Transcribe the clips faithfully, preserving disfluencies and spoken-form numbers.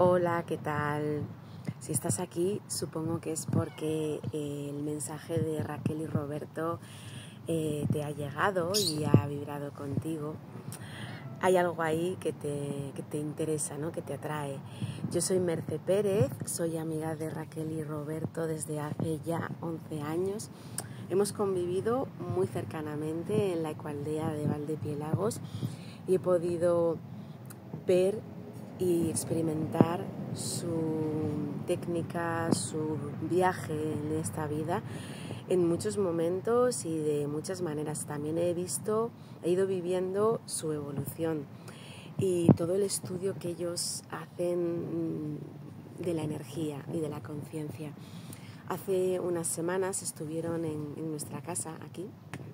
Hola, ¿qué tal? Si estás aquí, supongo que es porque eh, el mensaje de Raquel y Roberto eh, te ha llegado y ha vibrado contigo. Hay algo ahí que te, que te interesa, ¿no? Que te atrae. Yo soy Merce Pérez, soy amiga de Raquel y Roberto desde hace ya once años. Hemos convivido muy cercanamente en la ecoaldea de Valdepiélagos y he podido ver y experimentar su técnica, su viaje en esta vida en muchos momentos y de muchas maneras. También he visto, he ido viviendo su evolución y todo el estudio que ellos hacen de la energía y de la conciencia. Hace unas semanas estuvieron en, en nuestra casa aquí.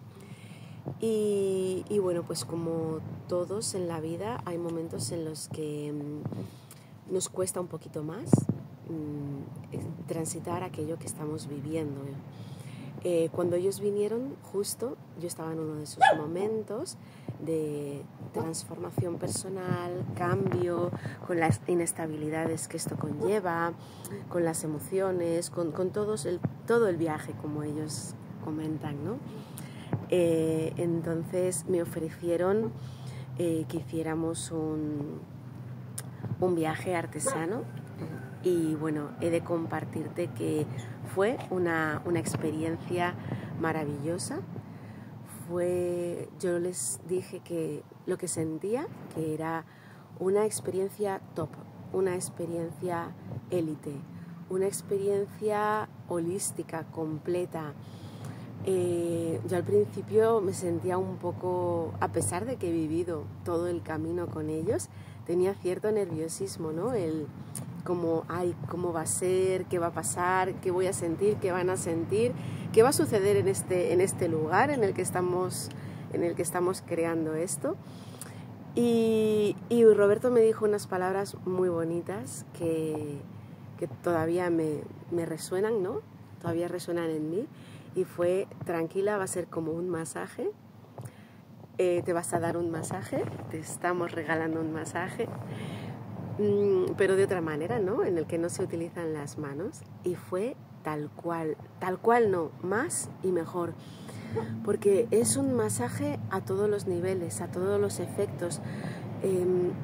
Y, y bueno, pues como todos en la vida hay momentos en los que mmm, nos cuesta un poquito más mmm, transitar aquello que estamos viviendo. Eh, cuando ellos vinieron, justo yo estaba en uno de esos momentos de transformación personal, cambio, con las inestabilidades que esto conlleva, con las emociones, con, con todos el, todo el viaje, como ellos comentan, ¿no? Eh, entonces me ofrecieron eh, que hiciéramos un, un viaje artesano y bueno, he de compartirte que fue una, una experiencia maravillosa. Fue, yo les dije que lo que sentía, que era una experiencia top, una experiencia élite, una experiencia holística, completa. Eh, yo al principio me sentía un poco, a pesar de que he vivido todo el camino con ellos, tenía cierto nerviosismo, ¿no? El como, ay, ¿cómo va a ser? ¿Qué va a pasar? ¿Qué voy a sentir? ¿Qué van a sentir? ¿Qué va a suceder en este, en este lugar en el que estamos, en el que estamos creando esto? Y, y Roberto me dijo unas palabras muy bonitas que, que todavía me, me resuenan, ¿no? Todavía resuenan en mí. Y fue, tranquila, va a ser como un masaje, eh, te vas a dar un masaje, te estamos regalando un masaje, mmm, pero de otra manera, ¿no? En el que no se utilizan las manos. Y fue tal cual, tal cual no, más y mejor. Porque es un masaje a todos los niveles, a todos los efectos. Eh,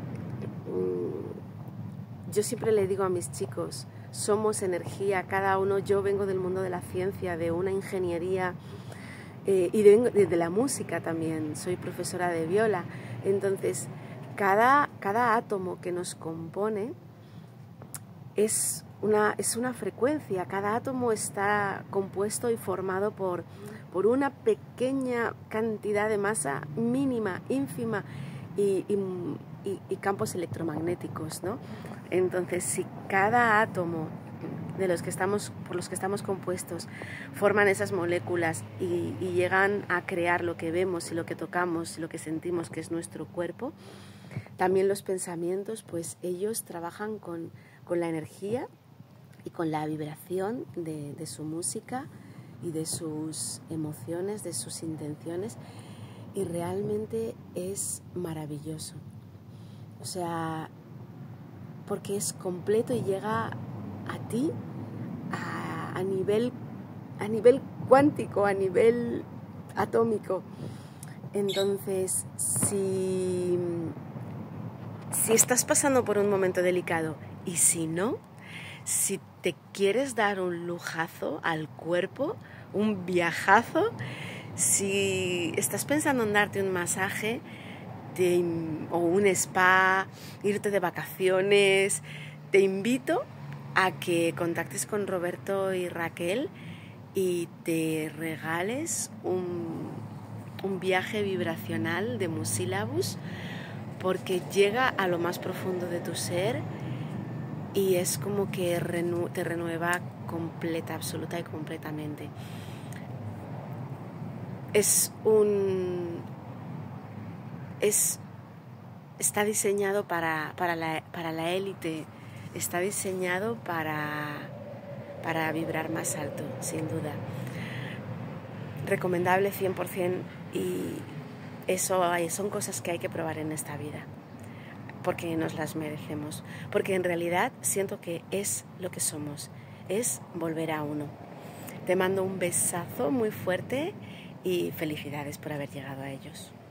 yo siempre le digo a mis chicos, somos energía, cada uno, yo vengo del mundo de la ciencia, de una ingeniería eh, y de, de, de la música también, soy profesora de viola, entonces cada, cada átomo que nos compone es una, es una frecuencia, cada átomo está compuesto y formado por, por una pequeña cantidad de masa mínima, ínfima y, y, y, y campos electromagnéticos, ¿no? Entonces, si cada átomo de los que estamos, por los que estamos compuestos forman esas moléculas y, y llegan a crear lo que vemos y lo que tocamos y lo que sentimos, que es nuestro cuerpo, también los pensamientos, pues ellos trabajan con, con la energía y con la vibración de, de su música y de sus emociones, de sus intenciones, y realmente es maravilloso. O sea, porque es completo y llega a ti a, a, nivel, a nivel cuántico, a nivel atómico. Entonces, si, si estás pasando por un momento delicado y si no, si te quieres dar un lujazo al cuerpo, un viajazo, si estás pensando en darte un masaje, Te, o un spa, irte de vacaciones, te invito a que contactes con Roberto y Raquel y te regales un, un viaje vibracional de Musílabus, porque llega a lo más profundo de tu ser y es como que renu- te renueva completa, absoluta y completamente. Es un... Es, está diseñado para, para, la, para la élite, está diseñado para, para vibrar más alto, sin duda. Recomendable cien por ciento y eso hay, son cosas que hay que probar en esta vida. porque nos las merecemos, porque en realidad siento que es lo que somos, es volver a uno. Te mando un besazo muy fuerte y felicidades por haber llegado a ellos.